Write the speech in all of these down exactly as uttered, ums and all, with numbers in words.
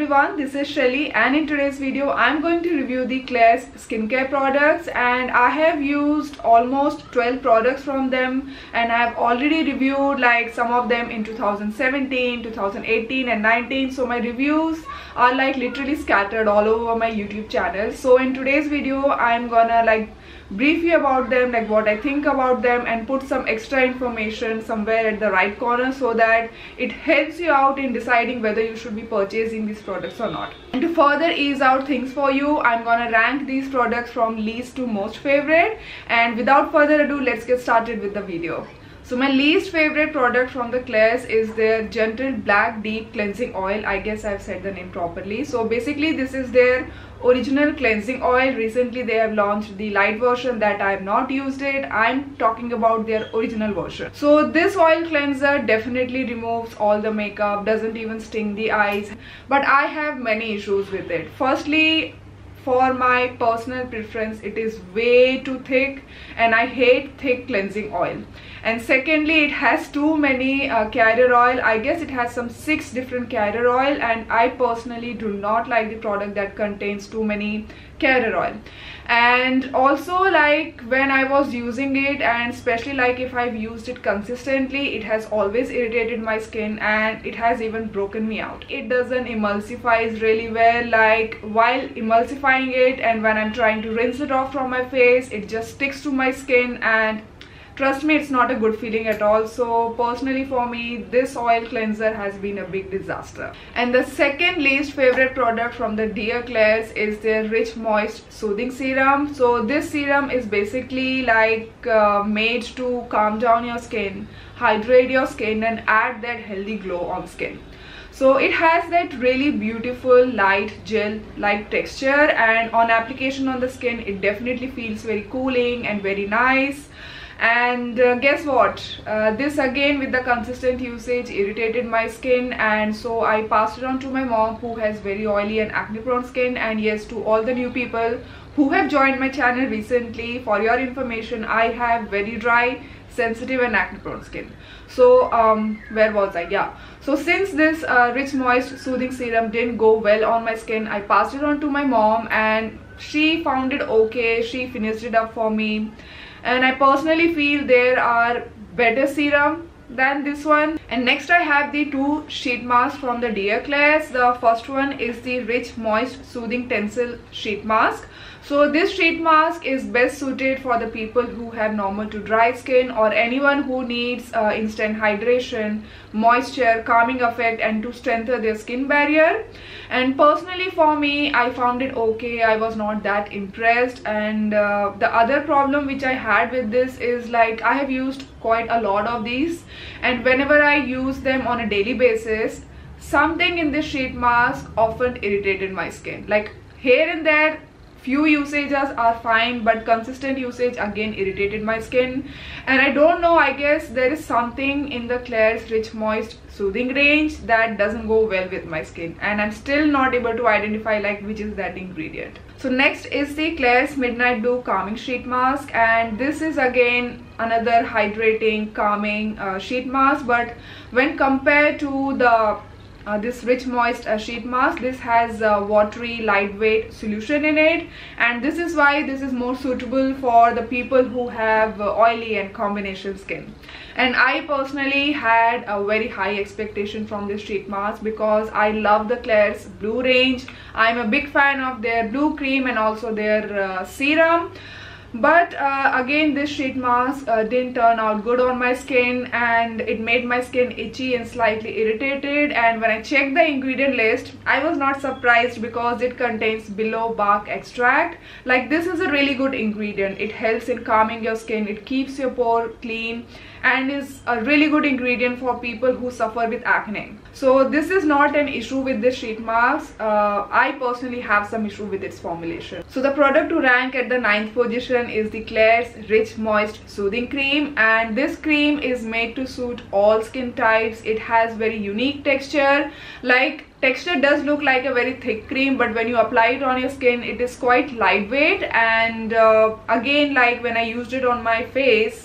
everyone, this is Shelly, and in today's video I'm going to review the Klairs skincare products, and I have used almost twelve products from them, and I have already reviewed like some of them in two thousand seventeen, two thousand eighteen and nineteen. So my reviews are like literally scattered all over my YouTube channel. So in today's video I'm gonna like brief you about them, like what I think about them, and put some extra information somewhere at the right corner so that it helps you out in deciding whether you should be purchasing these products or not. And to further ease out things for you, I'm gonna rank these products from least to most favorite, and without further ado, let's get started with the video. So my least favorite product from the Klairs is their Gentle Black Deep Cleansing Oil. I guess I've said the name properly. So basically this is their original cleansing oil. Recently they have launched the light version that I have not used it. I'm talking about their original version. So this oil cleanser definitely removes all the makeup, doesn't even sting the eyes, but I have many issues with it. Firstly, for my personal preference, it is way too thick and I hate thick cleansing oil. And secondly, it has too many uh, carrier oil. I guess it has some six different carrier oil, and I personally do not like the product that contains too many carrier oil. And also, like when I was using it, and especially like if I've used it consistently, it has always irritated my skin and it has even broken me out. It doesn't emulsify really well, like while emulsifying it, and when I'm trying to rinse it off from my face, it just sticks to my skin, and trust me, it's not a good feeling at all. So personally for me, this oil cleanser has been a big disaster. And the second least favorite product from the Dear Klairs is their Rich Moist Soothing Serum. So this serum is basically like uh, made to calm down your skin, hydrate your skin, and add that healthy glow on skin. So it has that really beautiful light gel like texture, and on application on the skin it definitely feels very cooling and very nice. And uh, guess what, uh, this again with the consistent usage irritated my skin, and so I passed it on to my mom, who has very oily and acne prone skin. And yes, to all the new people who have joined my channel recently, for your information, I have very dry, sensitive and acne prone skin. So um where was I? Yeah, so since this uh, Rich Moist Soothing Serum didn't go well on my skin, I passed it on to my mom and she found it okay. She finished it up for me, and I personally feel there are better serum than this one. And next I have the two sheet masks from the Dear Klairs. The first one is the Rich Moist Soothing Tencel Sheet Mask. So this sheet mask is best suited for the people who have normal to dry skin, or anyone who needs uh, instant hydration, moisture, calming effect, and to strengthen their skin barrier. And personally for me, I found it okay. I was not that impressed. And uh, the other problem which I had with this is like I have used quite a lot of these, and whenever I use them on a daily basis, something in this sheet mask often irritated my skin. Like here and there, few usages are fine, but consistent usage again irritated my skin. And I don't know, I guess there is something in the Klairs Rich Moist Soothing range that doesn't go well with my skin, and I'm still not able to identify like which is that ingredient. So next is the Klairs Midnight Dew Calming Sheet Mask, and this is again another hydrating, calming uh, sheet mask, but when compared to the Uh, this Rich Moist uh, sheet mask, this has a watery lightweight solution in it, and this is why this is more suitable for the people who have uh, oily and combination skin. And I personally had a very high expectation from this sheet mask because I love the Klairs Blue range. I'm a big fan of their blue cream and also their uh, serum. But uh, again, this sheet mask uh, didn't turn out good on my skin, and it made my skin itchy and slightly irritated. And when I checked the ingredient list, I was not surprised because it contains billow bark extract. Like this is a really good ingredient. It helps in calming your skin, it keeps your pore clean, and is a really good ingredient for people who suffer with acne. So this is not an issue with this sheet mask. Uh, I personally have some issue with its formulation. So the product to rank at the ninth position is the Klairs Rich Moist Soothing Cream, and this cream is made to suit all skin types. It has very unique texture. Like texture does look like a very thick cream, but when you apply it on your skin, it is quite lightweight. And uh, again, like when I used it on my face,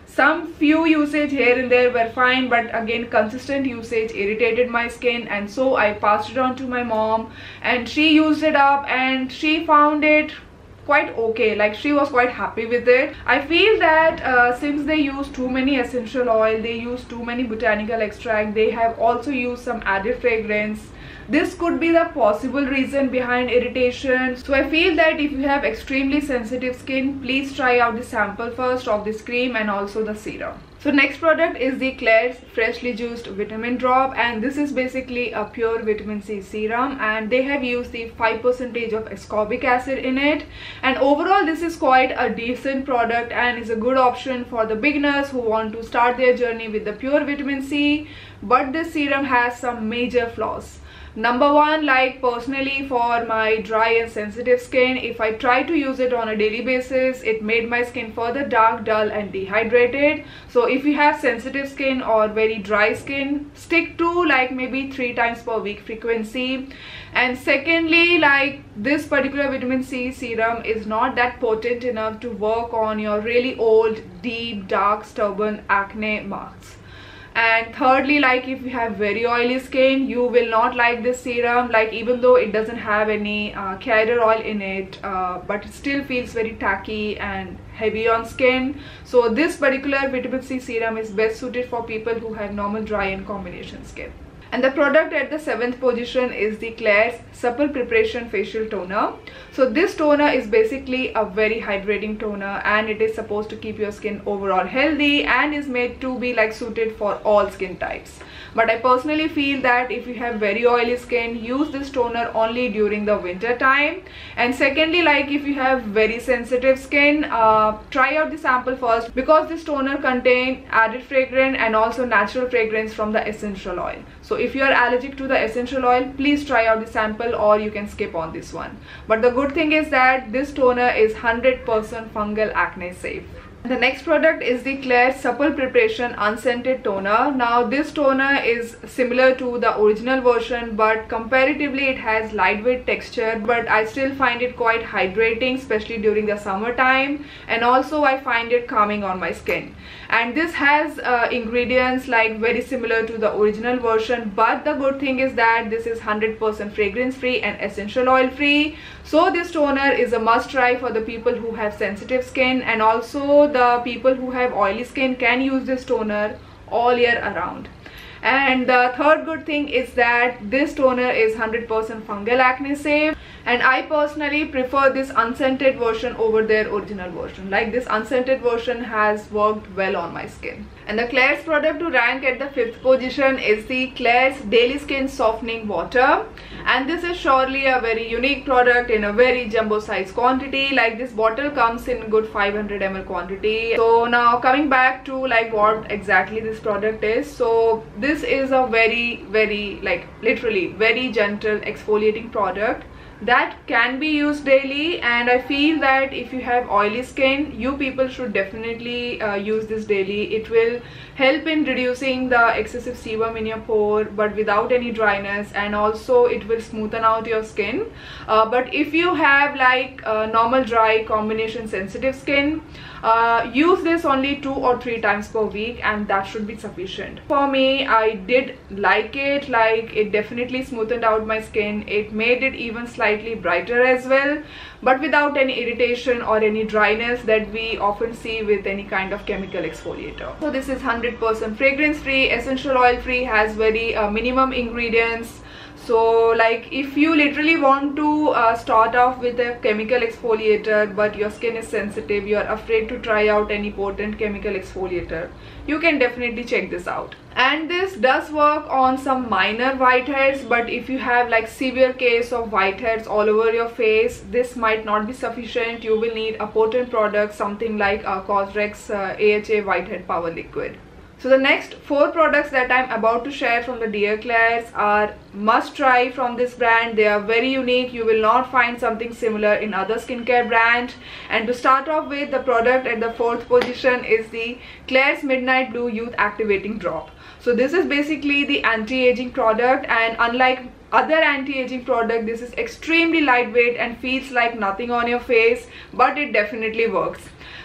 Some few usage here and there were fine, but again consistent usage irritated my skin, and so I passed it on to my mom and she used it up and she found it quite okay. Like, she was quite happy with it. I feel that uh, since they use too many essential oil, they use too many botanical extract, they have also used some added fragrance. This could be the possible reason behind irritation. So I feel that if you have extremely sensitive skin, please try out the sample first of this cream and also the serum. So next product is the Klairs freshly juiced vitamin drop, and this is basically a pure vitamin C serum, and they have used the five percent of ascorbic acid in it. And overall this is quite a decent product and is a good option for the beginners who want to start their journey with the pure vitamin C. But this serum has some major flaws. Number one, like personally for my dry and sensitive skin, if I try to use it on a daily basis, it made my skin further dark, dull and dehydrated. So if you have sensitive skin or very dry skin, stick to like maybe three times per week frequency. And secondly, like this particular vitamin C serum is not that potent enough to work on your really old, deep, dark, stubborn acne marks. And thirdly, like if you have very oily skin, you will not like this serum. Like, even though it doesn't have any uh, carrier oil in it, uh, but it still feels very tacky and heavy on skin. So this particular vitamin C serum is best suited for people who have normal dry and combination skin. And the product at the seventh position is the Klairs Supple Preparation Facial Toner. So this toner is basically a very hydrating toner, and it is supposed to keep your skin overall healthy and is made to be like suited for all skin types. But I personally feel that if you have very oily skin, use this toner only during the winter time. And secondly, like if you have very sensitive skin, uh, try out the sample first, because this toner contains added fragrance and also natural fragrance from the essential oil. So if you are allergic to the essential oil, please try out the sample, or you can skip on this one. But the good thing is that this toner is one hundred percent fungal acne safe. The next product is the Klairs Supple Preparation Unscented Toner. Now this toner is similar to the original version, but comparatively it has lightweight texture, but I still find it quite hydrating, especially during the summertime, and also I find it calming on my skin. And this has uh, ingredients like very similar to the original version, but the good thing is that this is one hundred percent fragrance free and essential oil free. So this toner is a must try for the people who have sensitive skin, and also the people who have oily skin can use this toner all year around. And the third good thing is that this toner is one hundred percent fungal acne safe, and I personally prefer this unscented version over their original version. Like, this unscented version has worked well on my skin. And the Klairs product to rank at the fifth position is the Klairs Daily Skin Softening Water, and this is surely a very unique product in a very jumbo size quantity. Like, this bottle comes in good five hundred milliliters quantity. So now coming back to like what exactly this product is. So this is a very very like literally very gentle exfoliating product that can be used daily, and I feel that if you have oily skin, you people should definitely uh, use this daily. It will help in reducing the excessive sebum in your pore but without any dryness, and also it will smoothen out your skin. Uh, but if you have like uh, normal dry combination sensitive skin, uh, use this only two or three times per week, and that should be sufficient. For me, I did like it. Like, it definitely smoothened out my skin. It made it even slightly brighter as well, but without any irritation or any dryness that we often see with any kind of chemical exfoliator. So this is one hundred percent fragrance free, essential oil free, has very uh, minimum ingredients. So like if you literally want to uh, start off with a chemical exfoliator but your skin is sensitive, you are afraid to try out any potent chemical exfoliator, you can definitely check this out. And this does work on some minor whiteheads, but if you have like severe case of whiteheads all over your face, this might not be sufficient. You will need a potent product, something like a Cosrx uh, A H A Whitehead Power Liquid. So the next four products that I'm about to share from the Dear Klairs are must try from this brand. They are very unique. You will not find something similar in other skincare brands. And to start off with, the product at the fourth position is the Klairs Midnight Blue Youth Activating Drop. So this is basically the anti-aging product, and unlike other anti-aging product, this is extremely lightweight and feels like nothing on your face, but it definitely works.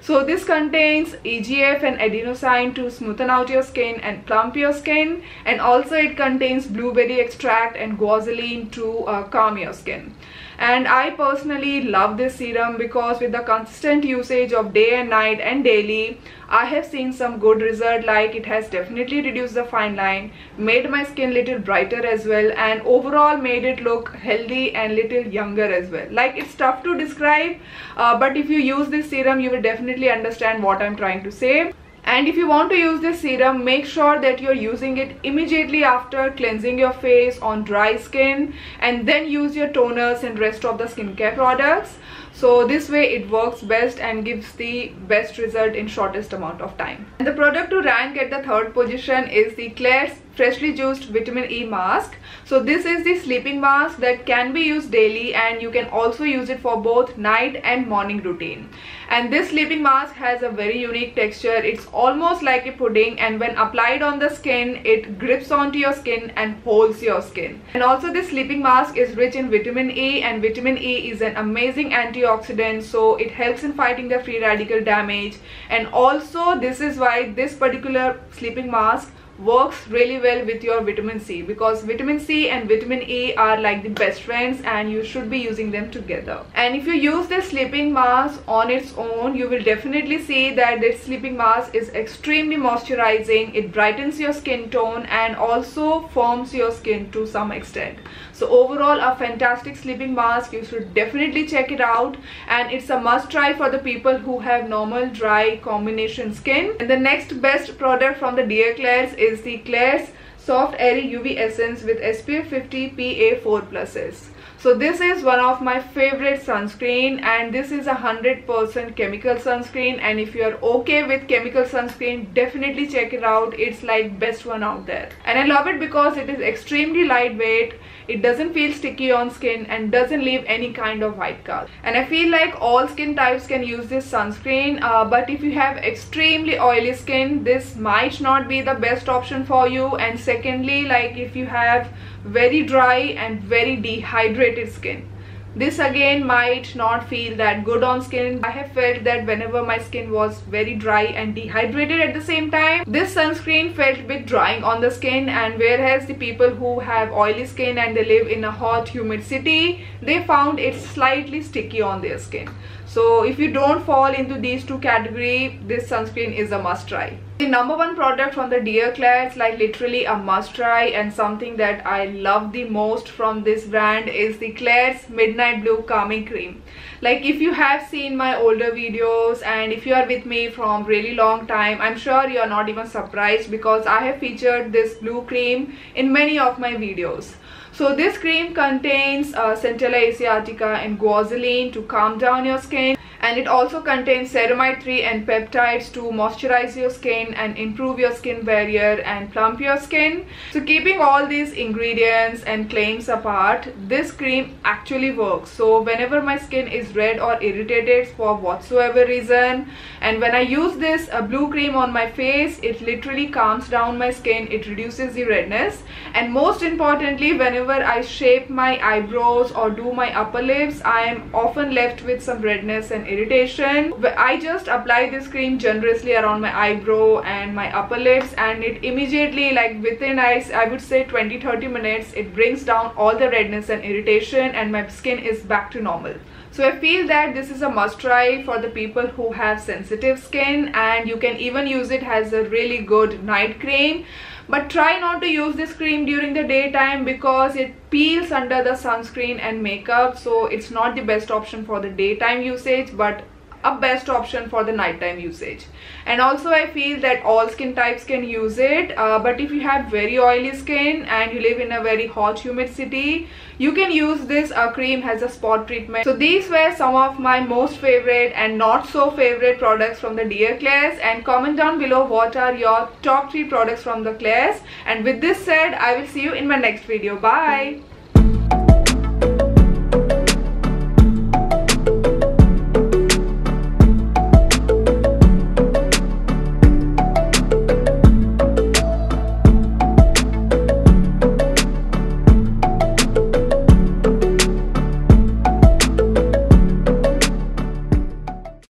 So this contains E G F and adenosine to smoothen out your skin and plump your skin, and also it contains blueberry extract and guanidine to uh, calm your skin. And I personally love this serum because with the consistent usage of day and night and daily, I have seen some good result. Like it has definitely reduced the fine line, made my skin little brighter as well, and overall made it look healthy and little younger as well. Like it's tough to describe, uh, but if you use this serum you will definitely understand what I'm trying to say. And if you want to use this serum, make sure that you're using it immediately after cleansing your face on dry skin, and then use your toners and rest of the skincare products. So this way it works best and gives the best result in shortest amount of time. And the product to rank at the third position is the Klairs freshly juiced vitamin E mask. So this is the sleeping mask that can be used daily, and you can also use it for both night and morning routine. And this sleeping mask has a very unique texture. It's almost like a pudding, and when applied on the skin it grips onto your skin and holds your skin. And also this sleeping mask is rich in vitamin E, and vitamin E is an amazing antioxidant, so it helps in fighting the free radical damage. And also this is why this particular sleeping mask works really well with your vitamin C, because vitamin C and vitamin E are like the best friends and you should be using them together. And if you use this sleeping mask on its own, you will definitely see that this sleeping mask is extremely moisturizing. It brightens your skin tone and also firms your skin to some extent. So overall a fantastic sleeping mask. You should definitely check it out, and it's a must try for the people who have normal dry combination skin. And the next best product from the Dear Klairs is the Klairs Soft Airy U V Essence with S P F fifty P A four plus. So this is one of my favorite sunscreen, and this is a one hundred percent chemical sunscreen, and if you are okay with chemical sunscreen, definitely check it out. It's like best one out there. And I love it because it is extremely lightweight, it doesn't feel sticky on skin, and doesn't leave any kind of white cast. And I feel like all skin types can use this sunscreen, uh, but if you have extremely oily skin, this might not be the best option for you. And secondly, like if you have very dry and very dehydrated skin, this again might not feel that good on skin. I have felt that whenever my skin was very dry and dehydrated at the same time, this sunscreen felt a bit drying on the skin, and whereas the people who have oily skin and they live in a hot humid city, they found it slightly sticky on their skin. So if you don't fall into these two categories, this sunscreen is a must try. The number one product from the Dear Klairs, like literally a must try and something that I love the most from this brand, is the Klairs Midnight Blue Calming Cream. Like if you have seen my older videos and if you are with me from really long time, I'm sure you are not even surprised because I have featured this blue cream in many of my videos. So this cream contains uh, Centella asiatica and guanidine to calm down your skin, and it also contains ceramide three and peptides to moisturize your skin and improve your skin barrier and plump your skin. So keeping all these ingredients and claims apart, this cream actually works. So whenever my skin is red or irritated for whatsoever reason, and when I use this uh, blue cream on my face, it literally calms down my skin, it reduces the redness, and most importantly, whenever I shape my eyebrows or do my upper lips, I am often left with some redness and irritation. I just apply this cream generously around my eyebrow and my upper lips, and it immediately, like within I, I would say twenty to thirty minutes, it brings down all the redness and irritation and my skin is back to normal. So I feel that this is a must try for the people who have sensitive skin, and you can even use it as a really good night cream. But try not to use this cream during the daytime because it peels under the sunscreen and makeup, so it's not the best option for the daytime usage, but a best option for the nighttime usage. And also I feel that all skin types can use it, uh, but if you have very oily skin and you live in a very hot humid city, you can use this uh, cream as a spot treatment. So these were some of my most favorite and not so favorite products from the Dear Klairs, and comment down below what are your top three products from the Klairs. And with this said, I will see you in my next video. Bye.